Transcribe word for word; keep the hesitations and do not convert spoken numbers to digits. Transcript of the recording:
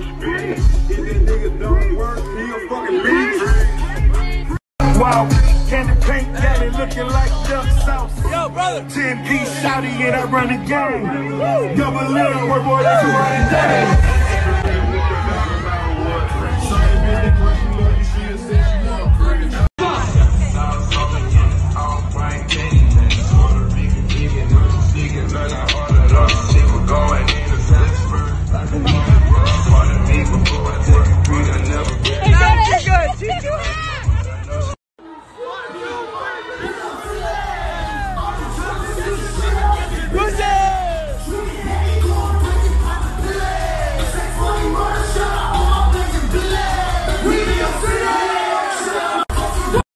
If that nigga don't work, he a fucking bitch. Wow, candy paint got it looking like duck sauce. Yo, brother. ten piece shouty and I run the game. Double little boy, boy, that's who I am.